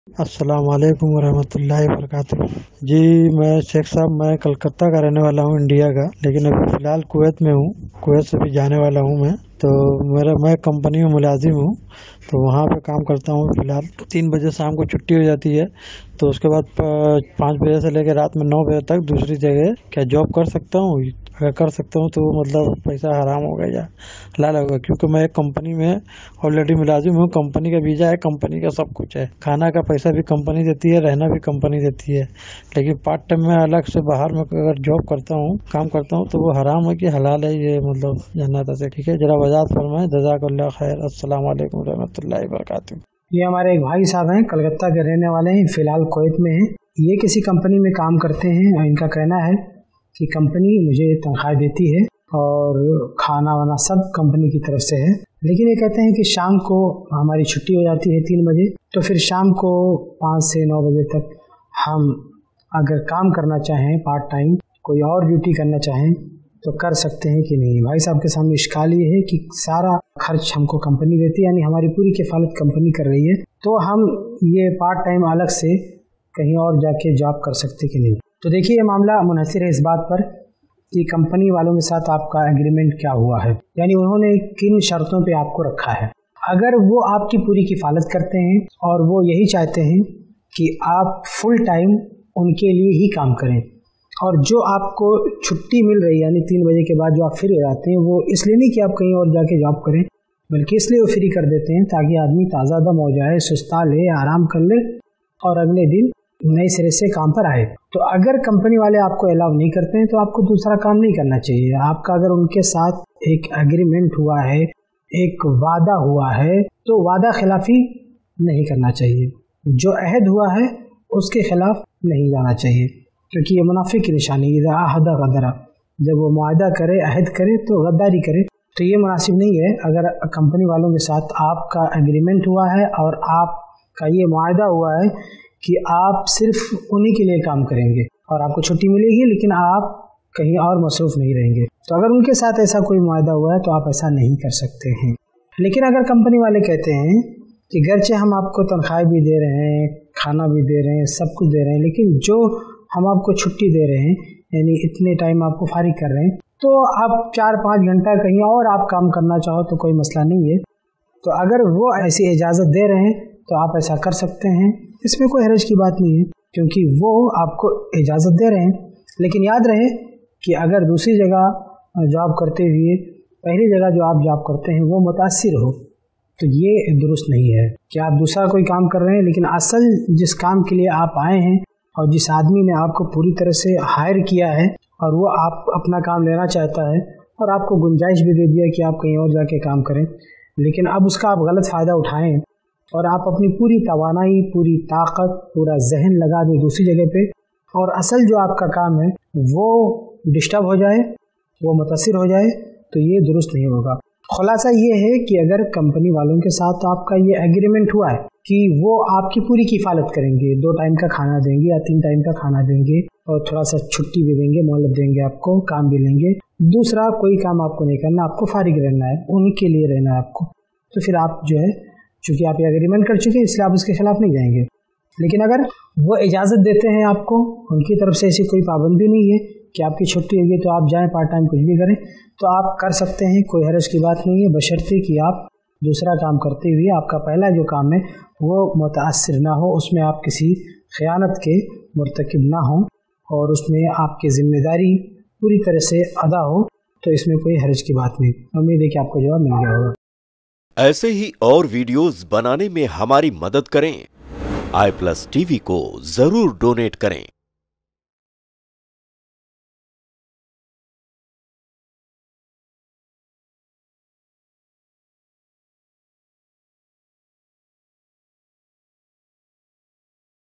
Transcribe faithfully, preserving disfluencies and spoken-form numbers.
अस्सलाम वालेकुम वरहमतुल्लाहि वबरकातुहू। जी मैं शेख साहब, मैं कलकत्ता का रहने वाला हूँ, इंडिया का, लेकिन अभी फ़िलहाल कुवैत में हूँ। कुवैत से भी जाने वाला हूँ मैं। तो मेरा मैं कंपनी में मुलाजिम हूँ, तो वहाँ पे काम करता हूँ। फ़िलहाल तीन बजे शाम को छुट्टी हो जाती है, तो उसके बाद पाँच बजे से लेकर रात में नौ बजे तक दूसरी जगह क्या जॉब कर सकता हूँ? अगर कर सकता हूँ तो मतलब पैसा हराम होगा या हलाल होगा? क्योंकि मैं एक कंपनी में ऑलरेडी मुलाजिम हूँ, कंपनी का वीज़ा है, कंपनी का सब कुछ है, खाना का पैसा भी कंपनी देती है, रहना भी कंपनी देती है। लेकिन पार्ट टाइम में अलग से बाहर में अगर जॉब करता हूँ, काम करता हूँ, तो वो हराम है कि हलाल है, ये मतलब जानना था। ठीक है, जरा वजाहत फरमाएं। जज़ाकल्लाह खैर। अस्सलाम वालेकुम रहमतुल्लाहि व बरकातुहू। ये हमारे एक भाई साहब हैं, कलकत्ता के रहने वाले हैं, फिलहाल कुवैत में हैं। ये किसी कंपनी में काम करते हैं और इनका कहना है कि कंपनी मुझे तनख्वाह देती है और खाना वाना सब कंपनी की तरफ से है। लेकिन ये कहते हैं कि शाम को हमारी छुट्टी हो जाती है तीन बजे, तो फिर शाम को पाँच से नौ बजे तक हम अगर काम करना चाहें, पार्ट टाइम कोई और ड्यूटी करना चाहें तो कर सकते हैं कि नहीं। भाई साहब के सामने इश्काल ये है कि सारा खर्च हमको कंपनी देती है, यानी हमारी पूरी किफ़ालत कंपनी कर रही है, तो हम ये पार्ट टाइम अलग से कहीं और जाके जॉब कर सकते कि नहीं। तो देखिए, ये मामला मुनहसर है इस बात पर कि कंपनी वालों के साथ आपका एग्रीमेंट क्या हुआ है, यानी उन्होंने किन शर्तों पे आपको रखा है। अगर वो आपकी पूरी किफ़ालत करते हैं और वो यही चाहते हैं कि आप फुल टाइम उनके लिए ही काम करें, और जो आपको छुट्टी मिल रही है यानी तीन बजे के बाद जो आप फ्री हो जाते हैं, वो इसलिए नहीं कि आप कहीं और जाके जॉब करें, बल्कि इसलिए वो फ्री कर देते हैं ताकि आदमी ताज़ा दम हो जाए, सुस्ता ले, आराम कर ले और अगले दिन नए सिरे से काम पर आए। तो अगर कंपनी वाले आपको अलाउ नहीं करते हैं तो आपको दूसरा काम नहीं करना चाहिए। आपका अगर उनके साथ एक एग्रीमेंट हुआ है, एक वादा हुआ है, तो वादा खिलाफी नहीं करना चाहिए। जो अहद हुआ है उसके खिलाफ नहीं जाना चाहिए, क्योंकि ये मुनाफिक की निशानी है। इज़ा अहदा गदरा, जब वो मुआहदा करे, अहद करे तो गद्दारी करे, तो ये मुनासिब नहीं है। अगर कंपनी वालों के साथ आपका एग्रीमेंट हुआ है और आपका ये मुआहदा हुआ है कि आप सिर्फ उन्हीं के लिए काम करेंगे और आपको छुट्टी मिलेगी, लेकिन आप कहीं और मसरूफ़ नहीं रहेंगे, तो अगर उनके साथ ऐसा कोई मुआहदा हुआ है तो आप ऐसा नहीं कर सकते हैं। लेकिन अगर कंपनी वाले कहते हैं कि गरचे हम आपको तनख्वाह भी दे रहे हैं, खाना भी दे रहे हैं, सब कुछ दे रहे हैं, लेकिन जो हम आपको छुट्टी दे रहे हैं, यानी इतने टाइम आपको फारिग कर रहे हैं, तो आप चार पाँच घंटा कहीं और आप काम करना चाहो तो कोई मसला नहीं है। तो अगर वो ऐसी इजाज़त दे रहे हैं तो आप ऐसा कर सकते हैं, इसमें कोई हरज की बात नहीं है, क्योंकि वो आपको इजाज़त दे रहे हैं। लेकिन याद रहे कि अगर दूसरी जगह जॉब करते हुए पहली जगह जो आप जॉब करते हैं वो मुतासिर हो, तो ये दुरुस्त नहीं है कि आप दूसरा कोई काम कर रहे हैं, लेकिन असल जिस काम के लिए आप आए हैं और जिस आदमी ने आपको पूरी तरह से हायर किया है और वो आप अपना काम लेना चाहता है और आपको गुंजाइश भी दे दिया कि आप कहीं और जाके काम करें, लेकिन अब उसका आप गलत फ़ायदा उठाएं और आप अपनी पूरी तवानाई, पूरी ताकत, पूरा जहन लगा दें दूसरी जगह पे, और असल जो आपका काम है वो डिस्टर्ब हो जाए, वो मुतासिर हो जाए, तो ये दुरुस्त नहीं होगा। खुलासा ये है कि अगर कंपनी वालों के साथ आपका ये एग्रीमेंट हुआ है कि वो आपकी पूरी किफ़ालत करेंगे, दो टाइम का खाना देंगे या तीन टाइम का खाना देंगे और थोड़ा सा छुट्टी भी देंगे, मोहलत देंगे, आपको काम भी लेंगे, दूसरा कोई काम आपको नहीं करना, आपको फारिग रहना है, उनके लिए रहना है आपको, तो फिर आप जो है, चूँकि आप ये एग्रीमेंट कर चुके हैं इसलिए आप उसके खिलाफ नहीं जाएंगे। लेकिन अगर वो इजाज़त देते हैं आपको, उनकी तरफ से ऐसी कोई पाबंदी नहीं है कि आपकी छुट्टी होगी तो आप जाएं पार्ट टाइम कुछ भी करें, तो आप कर सकते हैं, कोई हरज की बात नहीं है, बशर्ते कि आप दूसरा काम करते हुए आपका पहला जो काम है वो मुतासिर ना हो, उसमें आप किसी ख़यानत के मुर्तकिब ना हों और उसमें आपकी ज़िम्मेदारी पूरी तरह से अदा हो, तो इसमें कोई हरज की बात नहीं। उम्मीद है कि आपको जवाब मिल गया होगा। ऐसे ही और वीडियोस बनाने में हमारी मदद करें। आई प्लस टीवी को जरूर डोनेट करें।